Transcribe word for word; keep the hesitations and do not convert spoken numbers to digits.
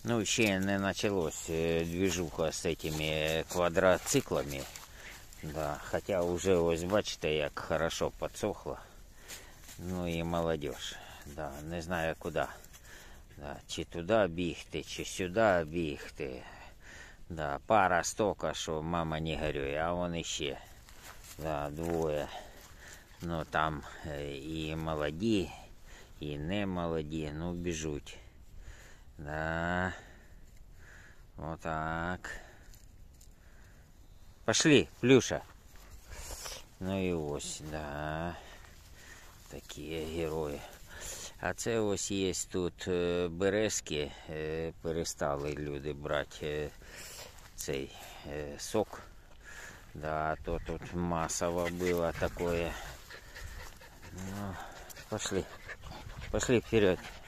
Ну, ще не началось движуха з этими квадроциклами. Да, хотя уже, ось бачите, як хорошо подсохло. Ну і молодежь. Да, не знаю куди. Да, чи туди бігти, чи сюди бігти. Да, пара стока, що мама не горює, а вон іще. Да, двоє. Ну там і молоді, і не молоді, ну біжуть. Да. Вот так. Пошли, Плюша. Ну і ось, да. Такі герої. А це ось є тут березки. Перестали люди брати цей сок. Да, то тут массово было такое. Ну, пошли. Пошли вперед.